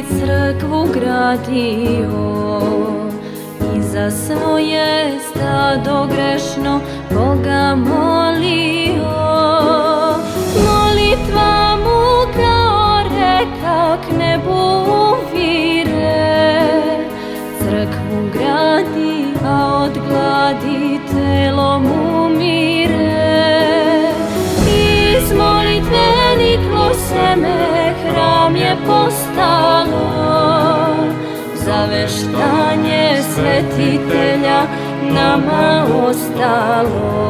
crkvu gradio i za svoje stado grešno Boga molio. Molitva mu kao reka k nebu uvire, crkvu gradi, a od gladi telo mu mire. Iz molitve niklo seme, hram je postalo, zaveštanje svetitelja nama ostalo.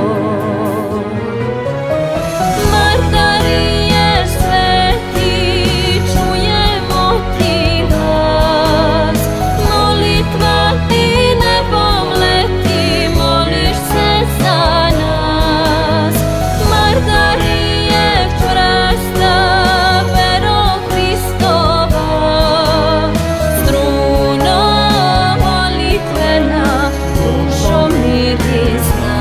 Martarije sveti, čujemo ti glas, molitva ti nebom leti, moliš se za nas. Martarije čvrsta, vero Hristova, struno molitvena, dušo mirisna.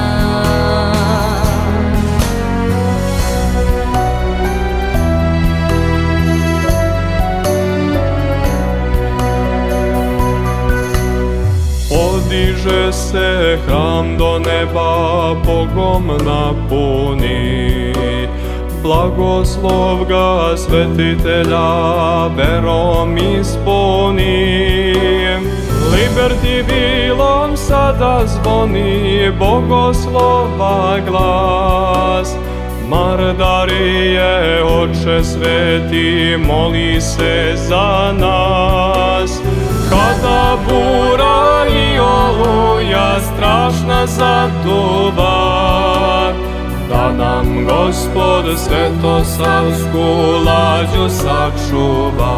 Podiže se hram do neba, Bogom napuni, blagoslov ga svetitelja verom ispuni. Liberti bilom sada zvoni bogoslova glas, Mardarije, Oče sveti, moli se za nas. Kada bura i oluja strašna zaduva, da nam Gospod svetosavsku lađu sačuva.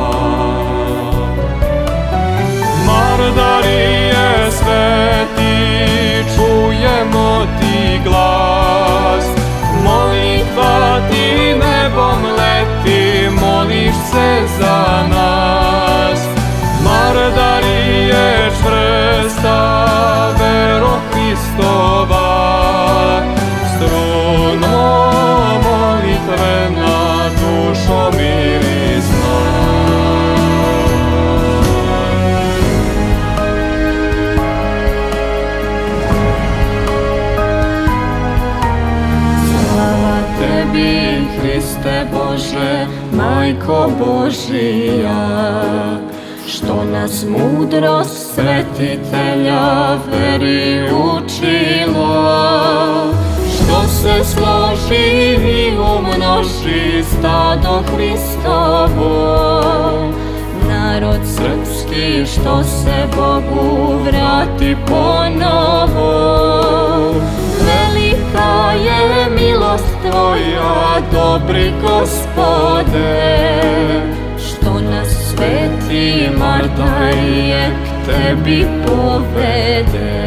Mardarije sveti, čujemo ti glas, molitva ti nebom leti, moliš se za nas. Mardarije čvrsta, vero Hristova, struno molitvena, dušo mirisna. Slava tebi, Hriste Bože, Majko Božija, što nas mudrost svetitelja veri učilo, što se složi i umnoži stado Hristovo, narod srpski što se Bogu vrati ponovo. Velika je milost tvoja, dobri Gospode, što nas sveti Martarije k tebi povede.